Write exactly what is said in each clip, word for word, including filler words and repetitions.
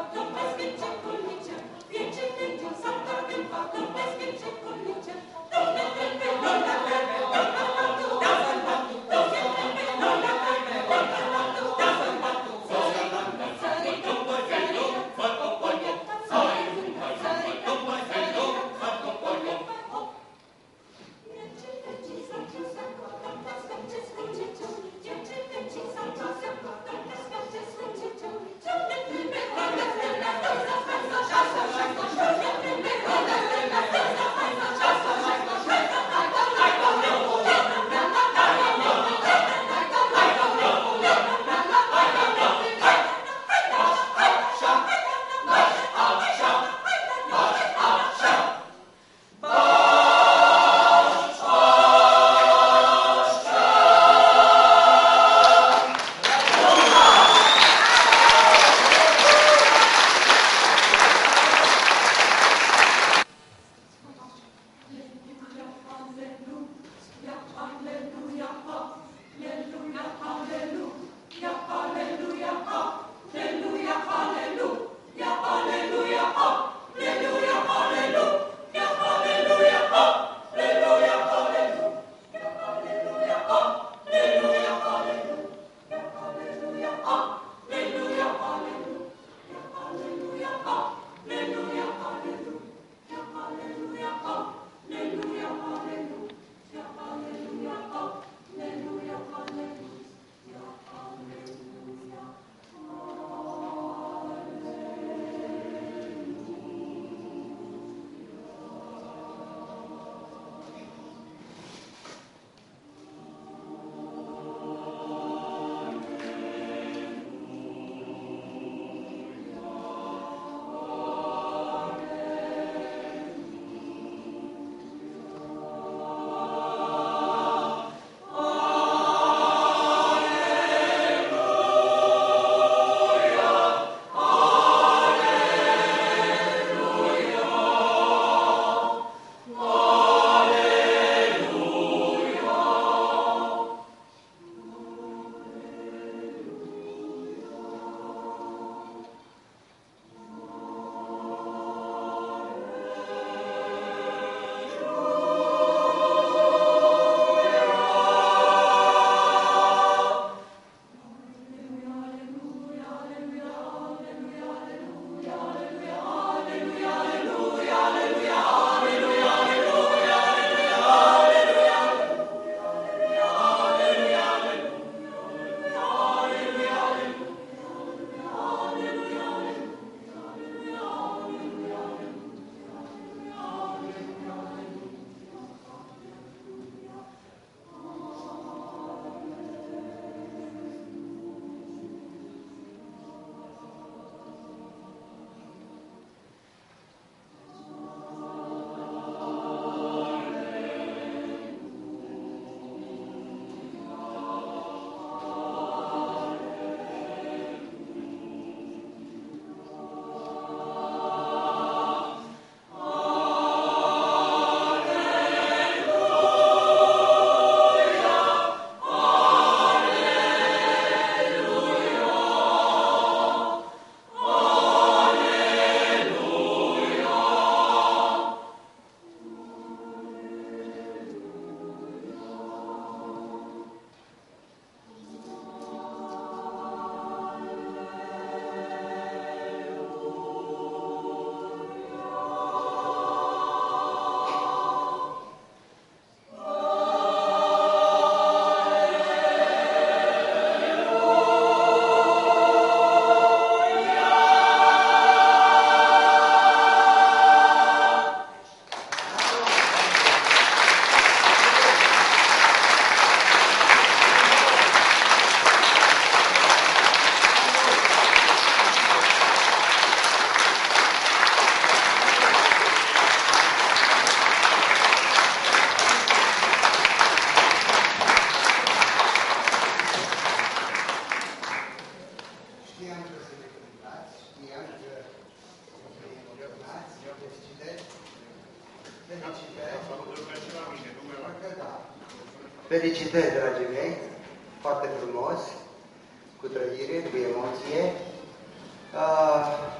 Felicitări, dragii mei, foarte frumos, cu trăire, cu emoție. Uh,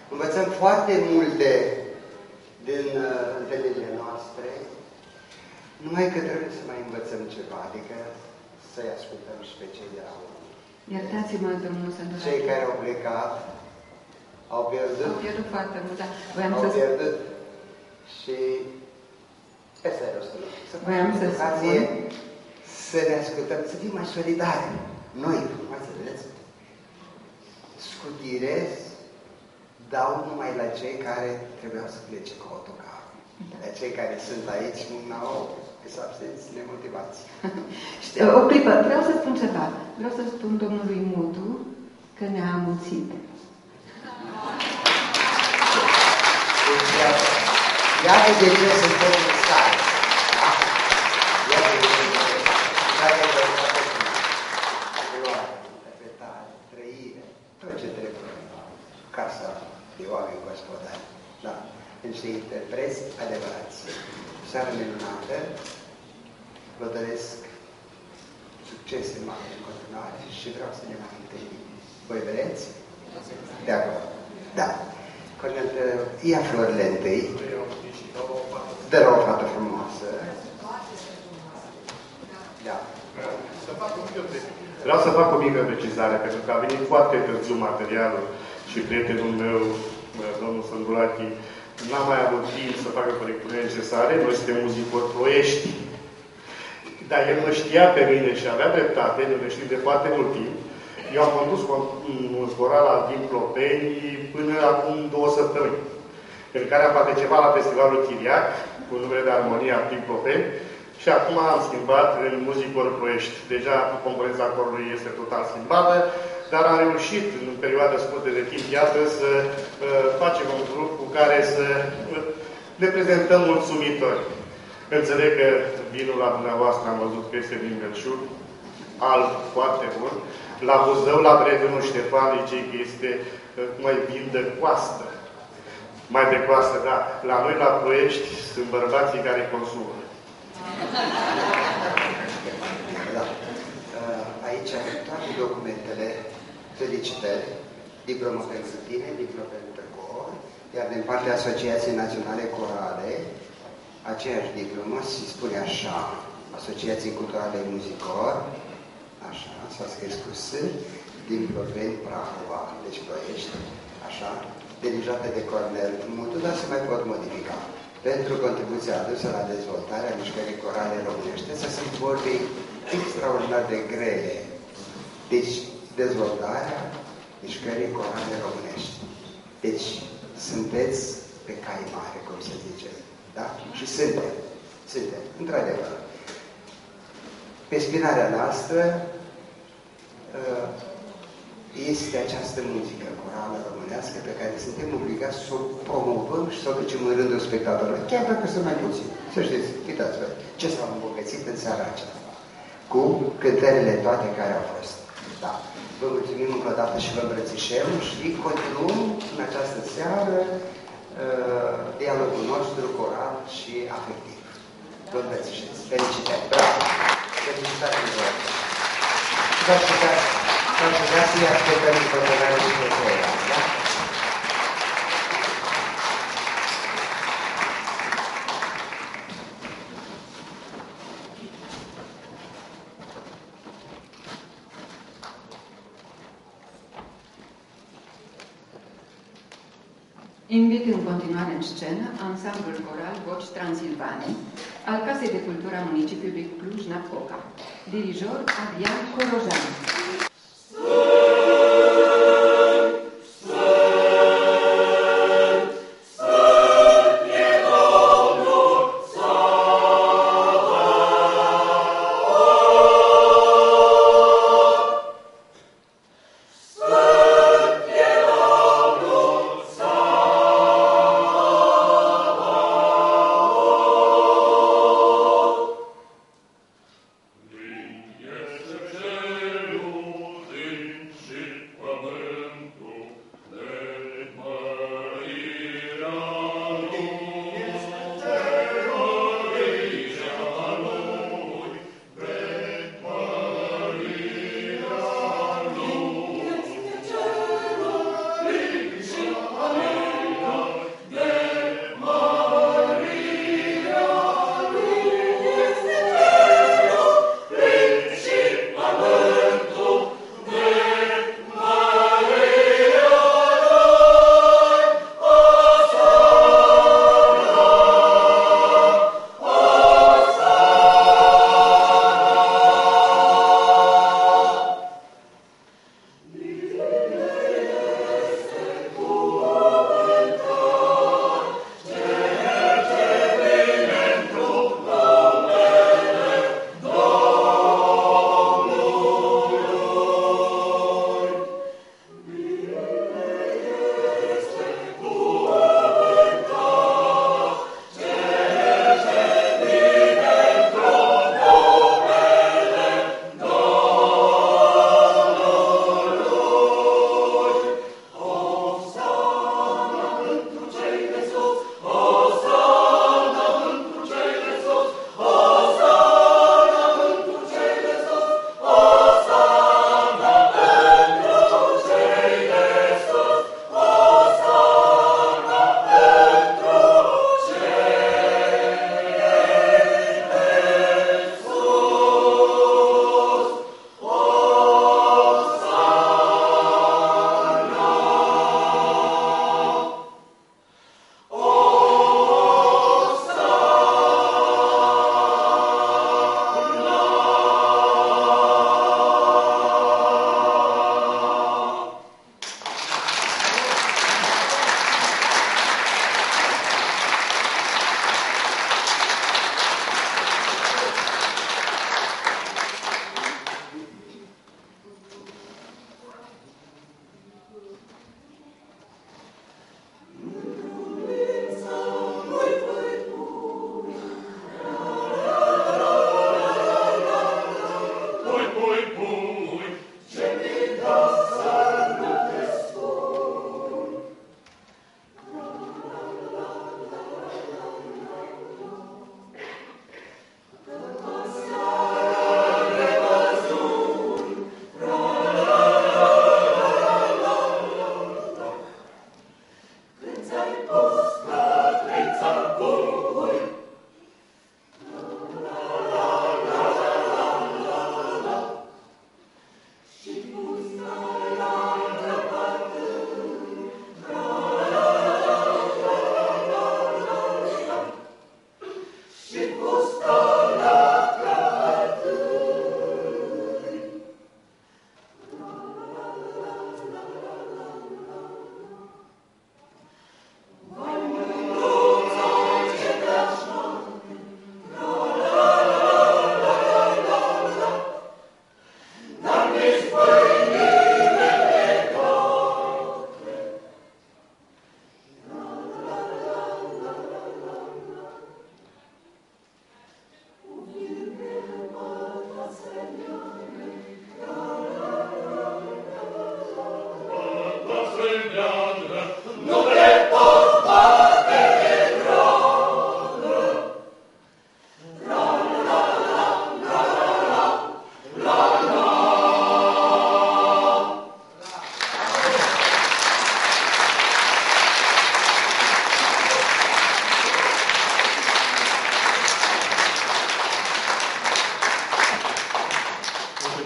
Învățăm foarte multe din uh, întâlnirile noastre, numai că trebuie să mai învățăm ceva, adică să-i ascultăm și pe cei de la urmă. Iertați-mă, domnul Sândura. Cei care au plecat, au pierdut. Au pierdut foarte mult, da. Voiam au să pierdut. Și ăsta e rostul. Să Voiam să educație, spun. să ne ascultăm, să fim mai solidari. Noi, frumoase, vedeți? Scutire dau numai la cei care trebuiau să plece cu autocar. Da. La cei care sunt aici, n-au să absenți nemotivați. O clipă, vreau să spun ceva. Vreau să spun domnului Mutu că ne-a amuțit. Deci, iată de ce suntem în stare. Da? Iată de ce suntem în stare. Luare, interpretare, trăire, tot ce trebuie. Casa de oameni gospodari. Da? Niște interpreți adevărați. Seară minunată. Vă doresc succese mari în continuare și vreau să ne mai întâlnim. Voi vreți? De acord. Da. Cornel, ia florile întâi. Dă la o fată frumoasă. Da. Vreau să fac o mică precizare, pentru că a venit foarte târziu materialul și prietenul meu, domnul Sândurachi, n-a mai avut timp să facă corecturile necesare. Noi suntem muzicori ploiești. Dar el mă știa pe mine și avea dreptate, nu ne știu de foarte mult timp. Eu am condus un zborat la Diplopeni până acum două săptămâni, în care am participat la festivalul Chiriac, cu numele de Armonia Diplopeni, și acum am schimbat în muzicori ploiești. Deja componența corului este total schimbată, dar am reușit în perioada scurtă de timp, iată, să uh, facem un grup cu care să uh, ne prezentăm mulțumitori. Înțeleg că vinul la dumneavoastră am văzut că este din Belșug, alb, foarte bun. La Buzău, la prietenul Ștefan, zice că este uh, mai vin de coastă. Mai de coastă, da. La noi, la Ploiești, sunt bărbații care consumă. Da. Aici toate documentele, felicitări, diplomă pentru tine, diplomă pentru cor, iar din partea Asociației Naționale Corale, aceeași diplomă se spune așa, Asociații Culturale Muzicor, așa, s-a scris cu S, din Ploveni, Prahova, deci Ploiești, așa, dirijată de Cornel Mutu, dar se mai pot modifica. Pentru contribuția adusă la dezvoltarea mișcării corale românește, să sunt vorbi extraordinar de grele. Deci, dezvoltarea mișcării corale românești. Deci, sunteți pe cai mare, cum se zice. Da? Și suntem. Suntem, într-adevăr. Pe spinarea noastră este această muzică corală românească pe care suntem obligați să o promovăm și să o ducem în rândul spectatorilor. Chiar dacă sunt mai puțini. Să știți, uitați-vă, ce s-au îmbogățit în seara aceasta. Cu cântările toate care au fost. Da. Vă mulțumim încă o dată și vă îmbrățișăm și continuăm în această seară uh, dialogul nostru coral și afectiv. Vă îmbrățișeți. Felicitări. Bravo! Felicitări în voi. V-aș putea să-i ascultăm în continuare și pe ceilalți, da? Invit în continuare în scenă ansamblul coral Voci Transilvanii al Casei de Cultură a Municipiului Cluj-Napoca. Dirijor Adrian Corojan. Yes,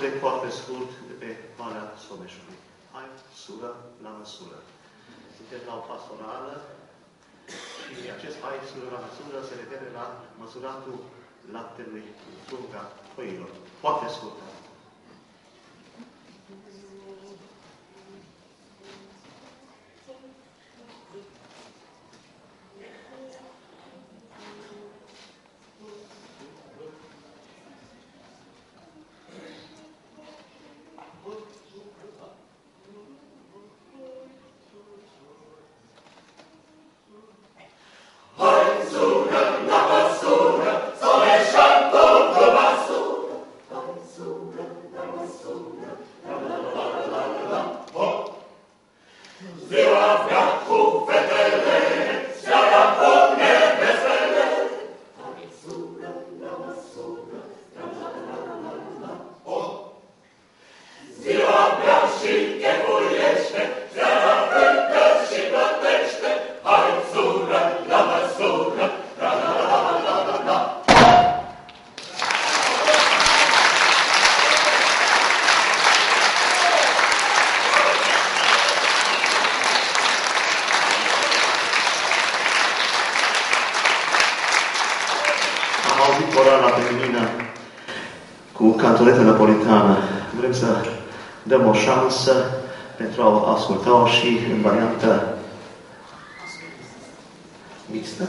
cântec foarte scurt de pe Valea Someșului. Hai, sură la măsură. Suntem la o pastorală și acest hai, sură la măsură se referă la măsuratul laptelui în frunga păilor. Foarte scurt. Vrem să dăm o șansă pentru a asculta-o și în variantă mixtă.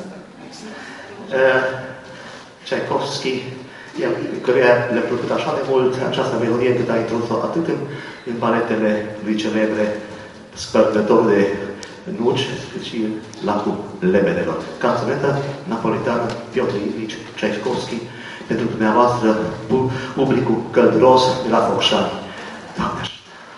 Tchaikovsky, căruia le-a plăcut așa de mult această melodie încât a introdus-o atât în, în baletele lui celebre Spărgătorul de nuci, cât și în Lacul Lebedelor. Canțonetă napolitană Piotr Ilich Tchaikovsky, pentru dumneavoastră, publicul călduros de la Focșani. Doamne ajută!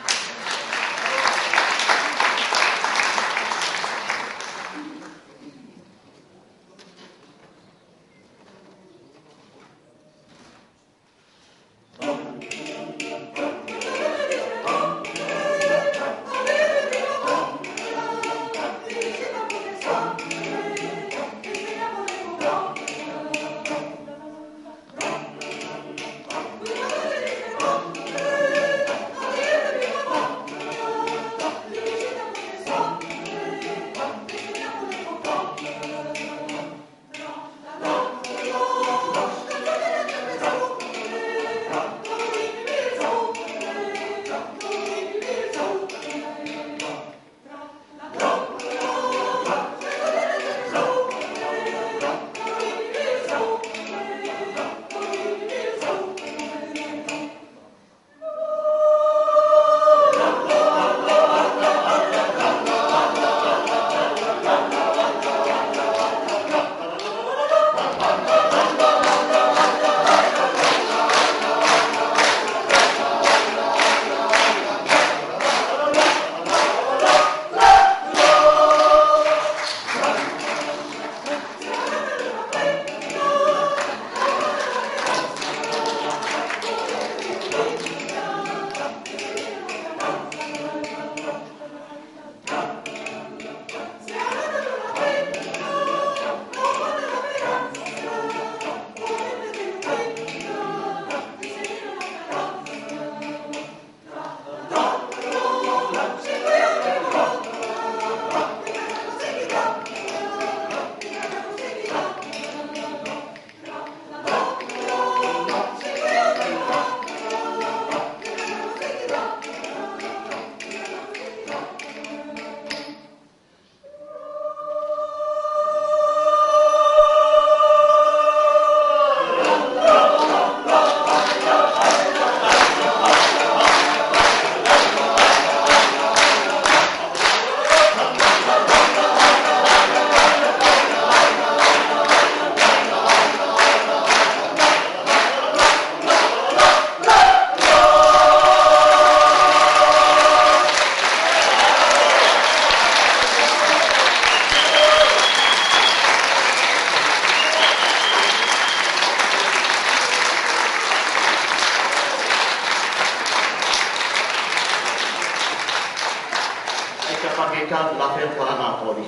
cad la fel ca la Napoli.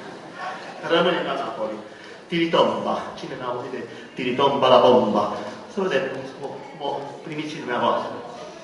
Rămâne la Napoli. Tiritomba. Cine n-a auzit de Tiritomba la bomba? Să vedem cum o primiți și dumneavoastră.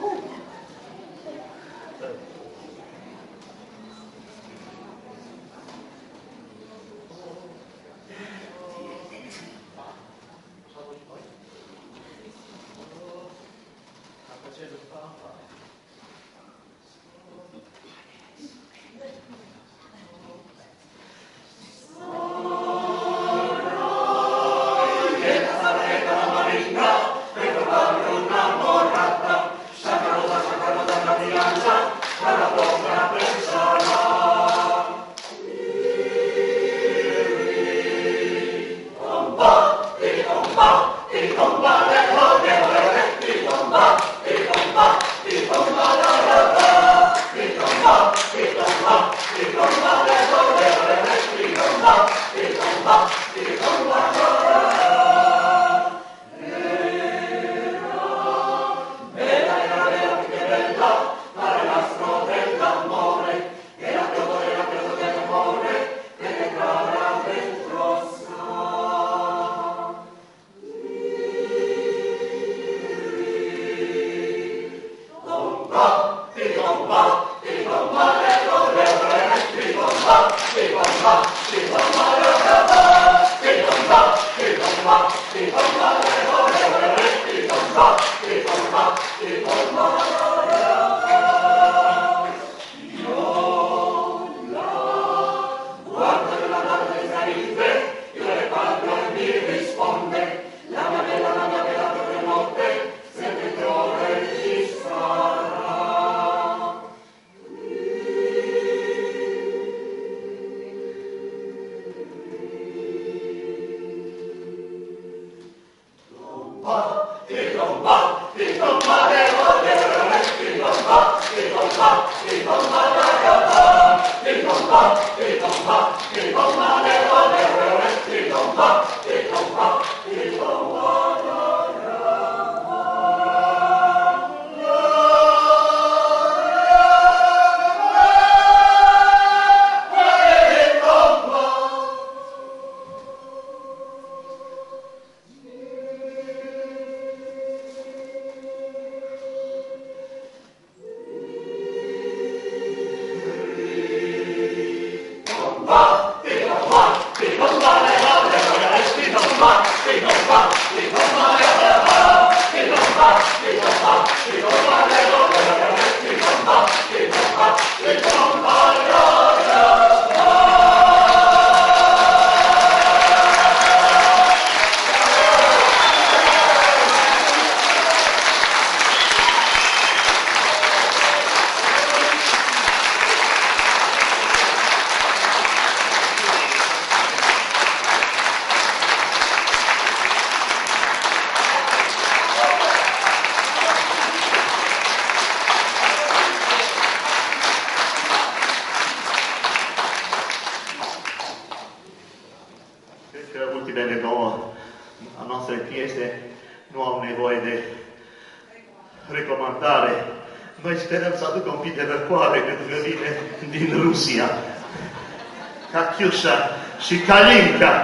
Katyusha și Kalinka.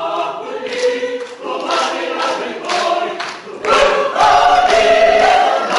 Italia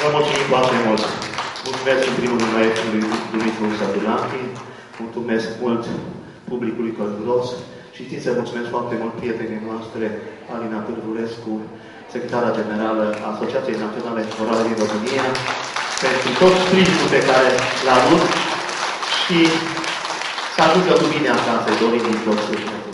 Vă mulțumim foarte mult! Mulțumesc în primul rând maestrului Dumitru Sadulachi, mulțumesc mult publicului călduros și știți să mulțumesc foarte mult prietenii noastre, Alina Pârvulescu, secretara generală a Asociației Naționale Corale din România, pentru tot sprijinul pe care l-a avut și să ajungă cu bine acasă, dorim din tot sufletul.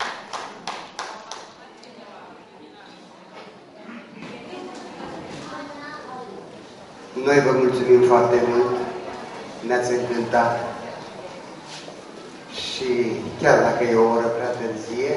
Noi vă mulțumim foarte mult, ne-ați încântat și chiar dacă e o oră prea târzie,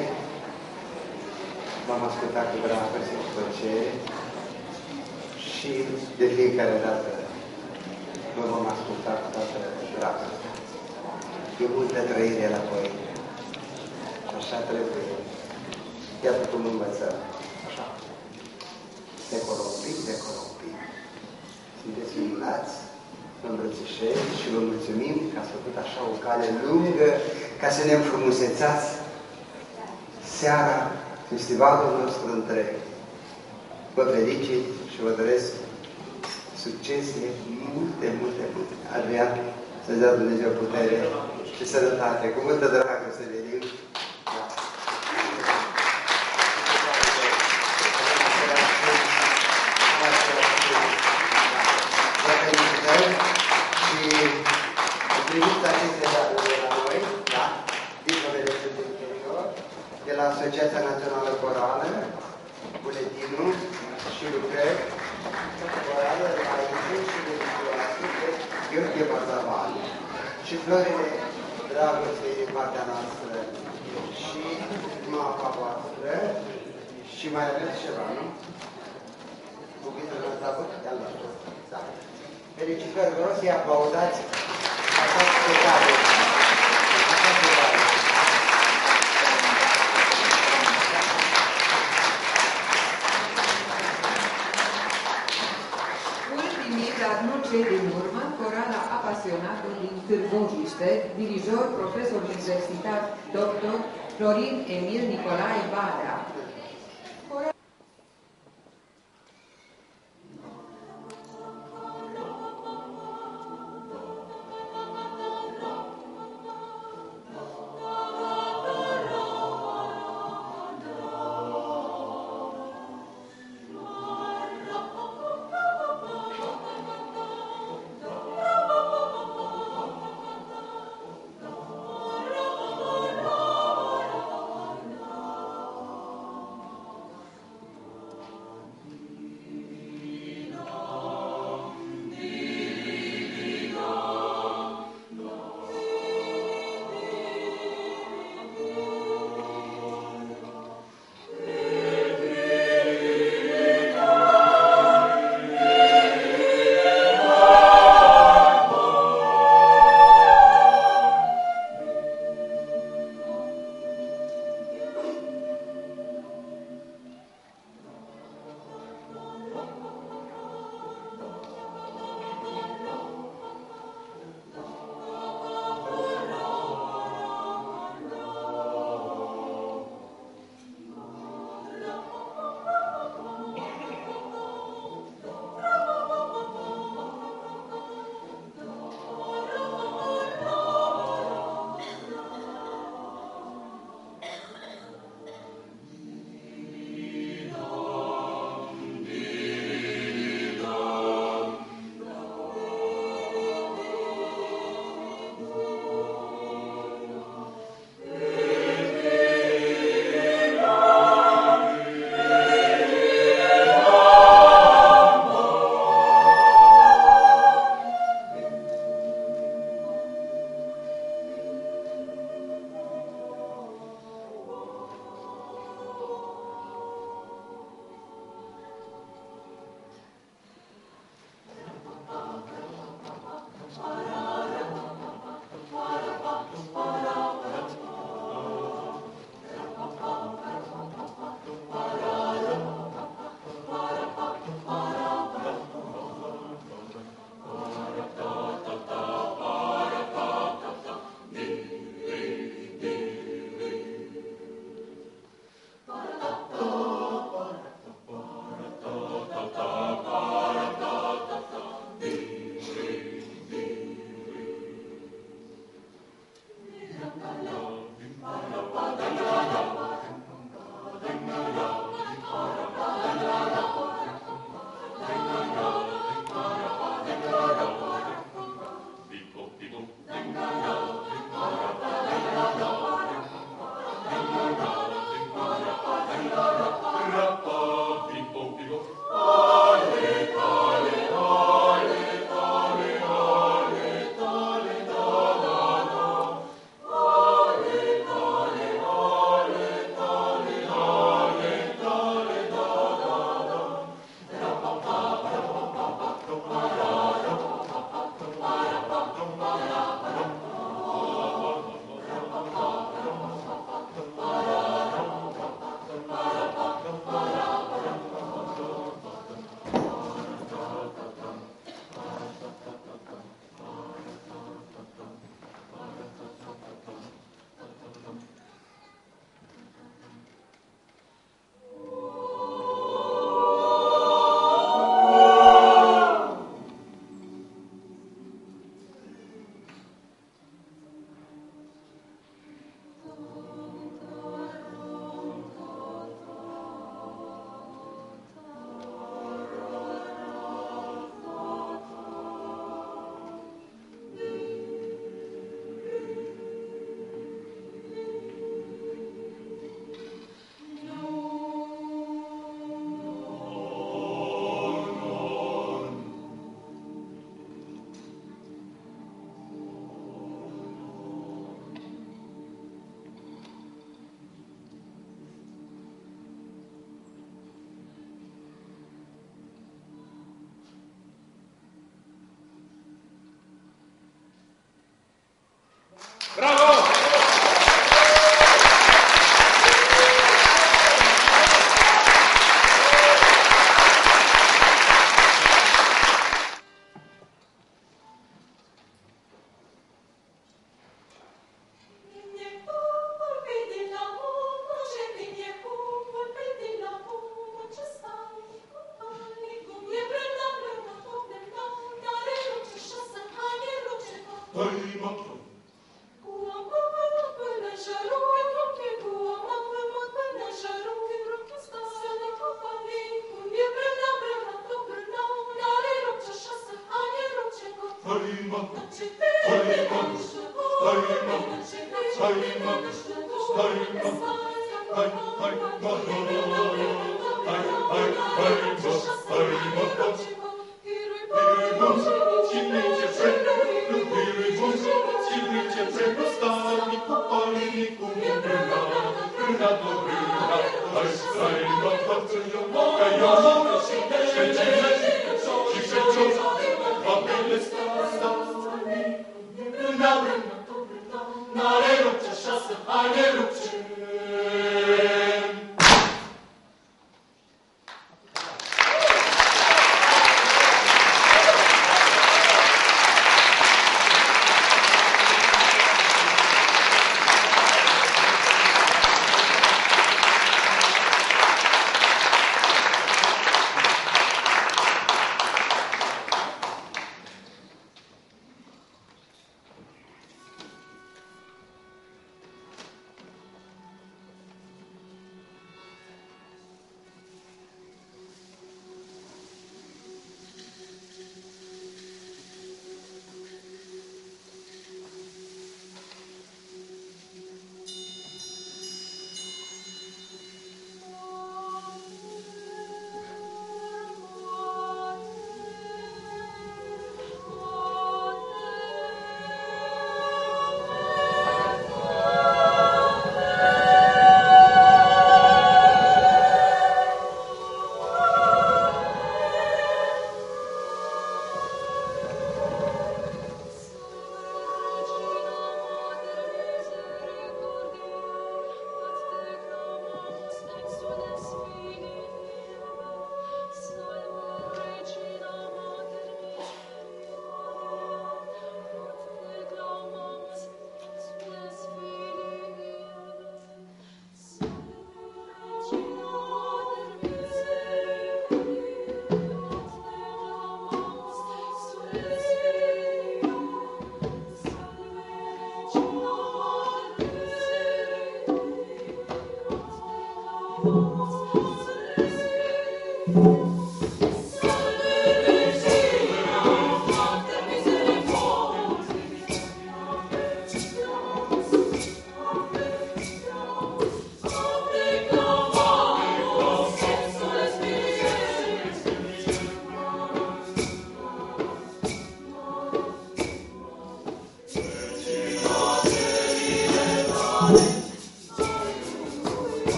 v-am ascultat cu dragă și cu plăcere și de fiecare dată vă vom asculta cu toată dragostea. E multă trăire la voi. Așa trebuie. Iată cum învățăm. Așa. Decolo un pic, decolo un pic. Sunteți minunați, vă îmbrățișez și vă mulțumim că ați făcut așa o cale lungă ca să ne înfrumusețați seara, festivalul nostru întreg. Vă felicit și vă doresc succese multe, multe, multe. Adrian, să-ți dea Dumnezeu putere și sănătate. Cu multă dragă să venim. Da. Vă felicităm și primiți aceste date de la noi, da? Diplomele sunt în interior, de la Asociația Națională Corală, buletinul și lucrări corală la Iisus și de Victorație de Gheorghe Barzaval și florile dragostei din partea noastră și mapa voastră și mai aveți ceva, nu? Cuvintele noastre avut? I-am luat. Da. Felicitări, vă rog să-i aplaudați așa pe care. Așa pe care. Ultimii, dar nu cei din urmă, corala apasionatul din Târgoviște, dirijor, profesor universitar, doctor Florin Emil Nicolae Badea.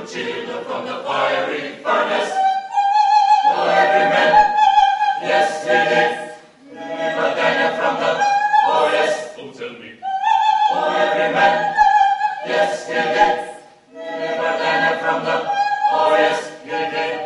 children from the fiery furnace. For every man, yes, we did. But then from the, oh yes, oh tell me. For every man, yes, we did. But then from the, oh yes, we did.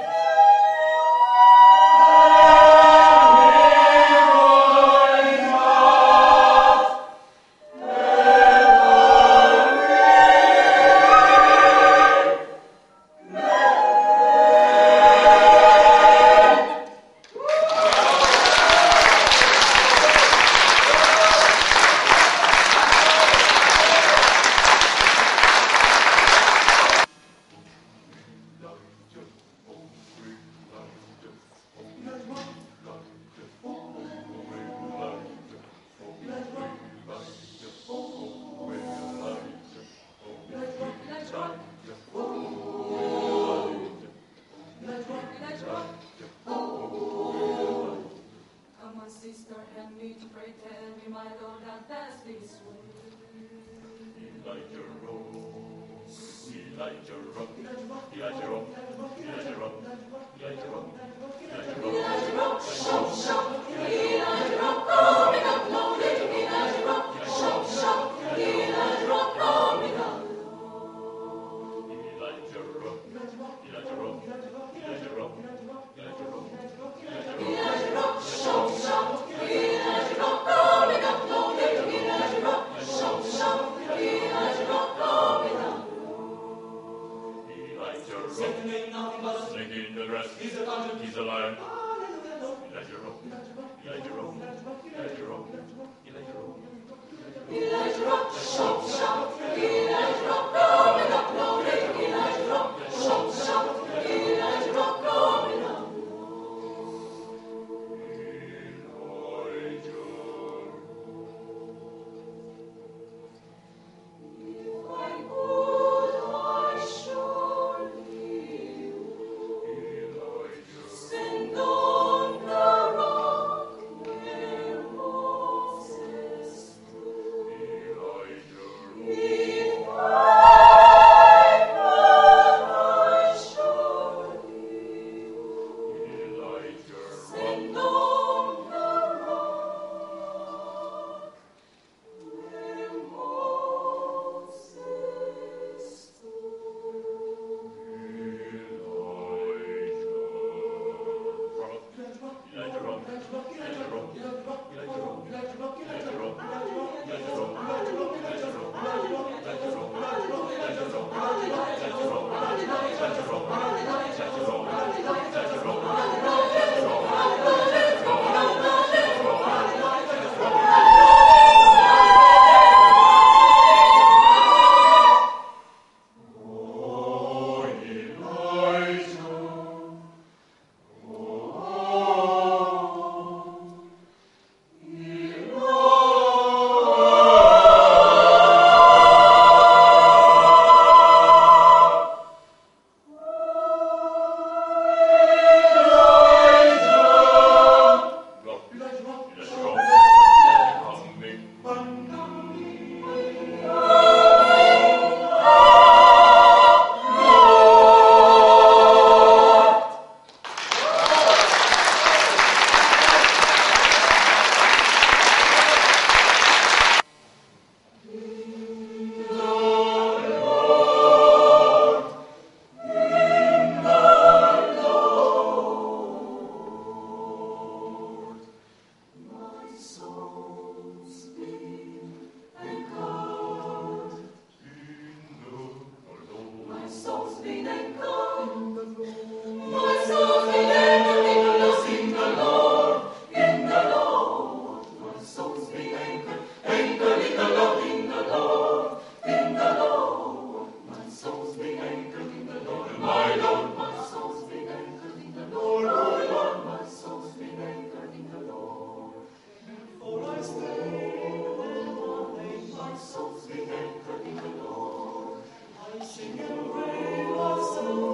Sing and pray, our soul.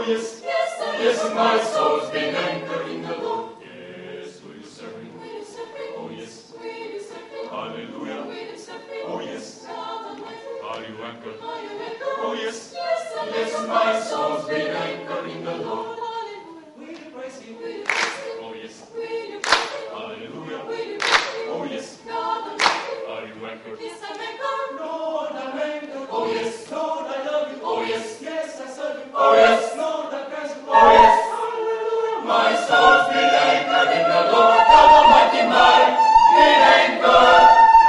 yes, yes, yes, my soul's been anchored in the Lord. Yes, will you serve him? Oh, yes. Hallelujah. Oh, yes. Are you anchored? Oh, yes. Yes, my soul's been anchored in the Lord. Will you praise him? Oh, yes. Hallelujah. Oh, yes. Are you anchored? Yes, I'm anchored. Lord, I'm anchored. Oh, yes. Lord, I love you. Oh, yes. Yes, I serve you. Oh, yes. Lord, I praise you. Oh, yes. Hallelujah. My soul's been anchored in the Lord. God Almighty, mine. Been anchored.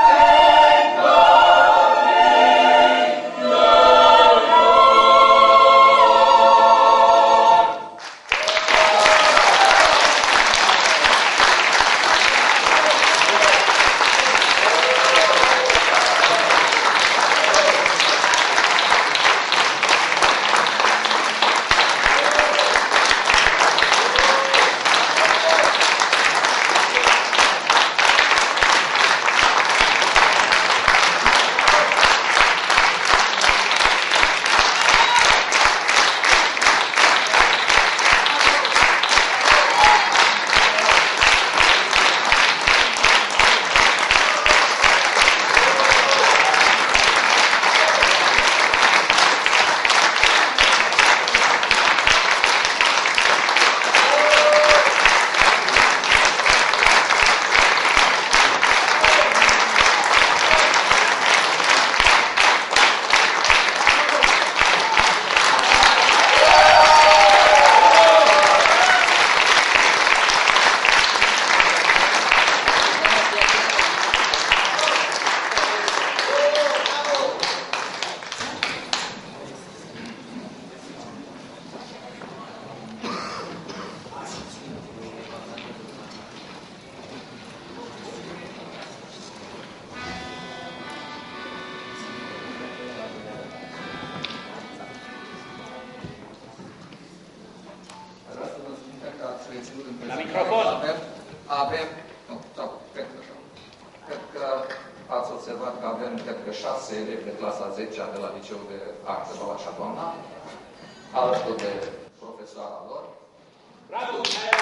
La microfon! Avem, avem, nu, sau, cred că așa. Cred că ați observat că avem, cred că, șase elevi de clasa zecea de la Liceul de Arte Balașa Doamna, alături de profesoara lor. Bravo!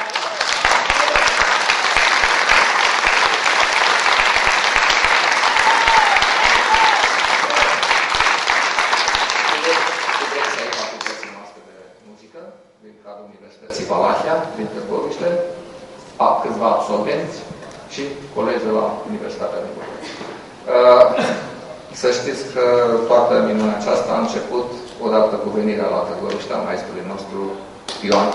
Din cadrul Universității Valahia, din Târgoviște, a câțiva absolvenți și colegi de la Universitatea din București. Să știți că toată minunea aceasta a început odată cu venirea la Târgoviște a maestrului nostru Ioan.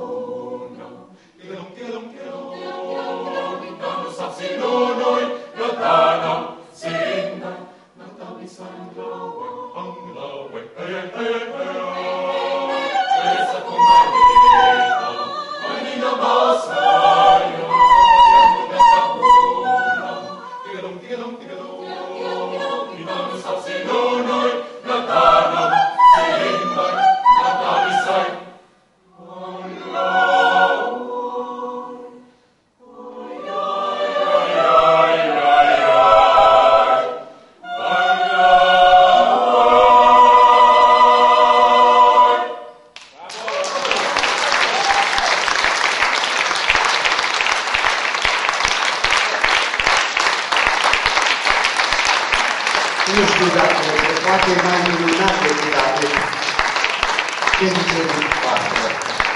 Noi, Nu știu dacă se poate mai minunat decât atât. Ce zice dumneavoastră?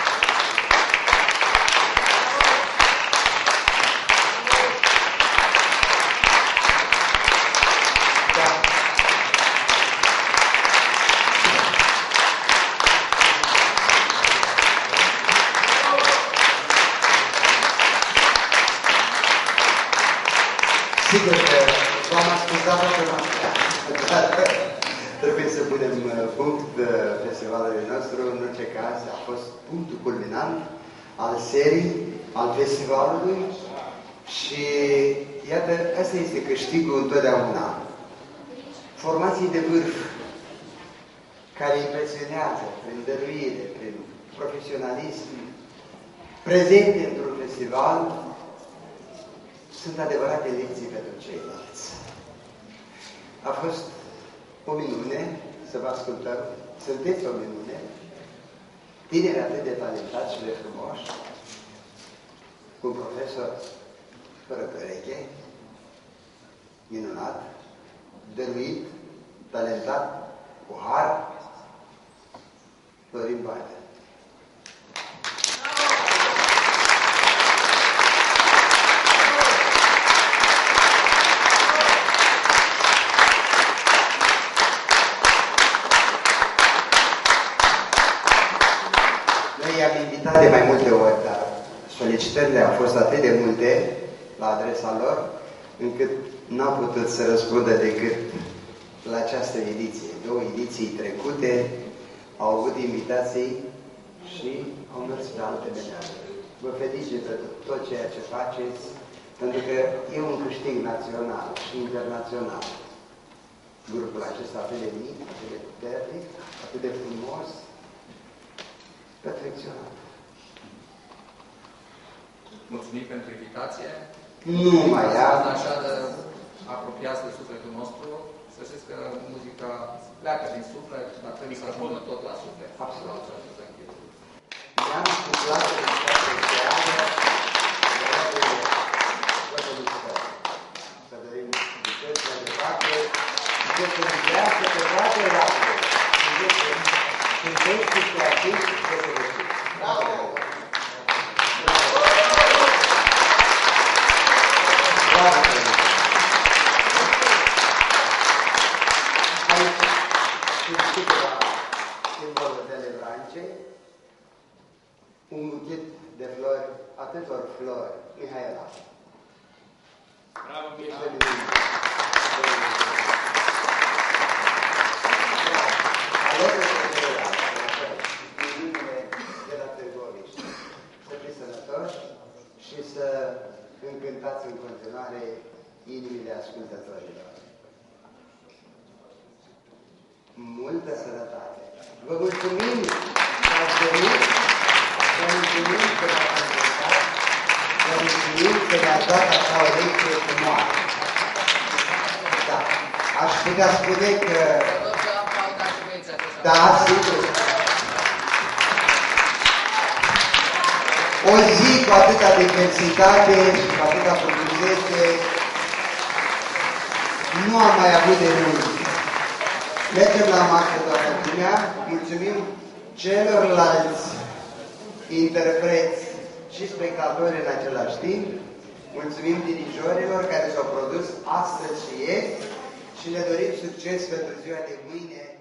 Sigur că v-am ascultat că trebuie să punem punct festivalului nostru. În orice caz a fost punctul culminant al serii, al festivalului și iată, asta este câștigul întotdeauna. Formații de vârf care impresionează prin dăruire, prin profesionalism, prezente într-un festival, sunt adevărate lecții pentru ceilalți. A fost o minune să vă ascultăm. Sunteți o minune. Tineri atât de talentați și de frumoși, cu un profesor fără pereche, minunat, dăruit, talentat, cu har, Florin Baidea. I-am invitat de mai multe ori, dar solicitările au fost atât de multe la adresa lor, încât n-au putut să răspundă decât la această ediție. Două ediții trecute au avut invitații și au mers pe alte medalie. Vă felicit pentru tot ceea ce faceți, pentru că e un câștig național și internațional. Grupul acesta atât de mic, atât de puternic, atât de frumos, perfecționat. Mulțumim pentru invitație. Nu mai am. Așa de apropiați de sufletul nostru, să știți că muzica pleacă din suflet, dar trebuie să rămână tot la suflet. Absolut. Mi-am scuplat în toate cealaltă, să vedem bucăți mai departe, să se iubească pe toate ratele. Sunteți și creativi și să se văzut. Bravo! Bravo! Aici sunt câteva simbole de levrance, un buchet de flori, atâtor flori, Mihaela. Bravo, Mihaela! Alături de celălalt, inimile de la Târgoviște. Să fiți sănătoși și să încântați în continuare inimile ascultătorilor. Multă sănătate! Vă mulțumim că ați venit, vă mulțumim că v-ați încântat, vă mulțumim că ne-ați dat așa o lecție frumoasă. Da, aș putea spune că da, sigur. O zi cu atâta diversitate și cu atâta frumusețe nu am mai avut de mult. Mergem la masă toată lumea, mulțumim celorlalți interpreți și spectatori în același timp, mulțumim dirijorilor care s-au produs astăzi și ieri și ne dorim succes pentru ziua de mâine.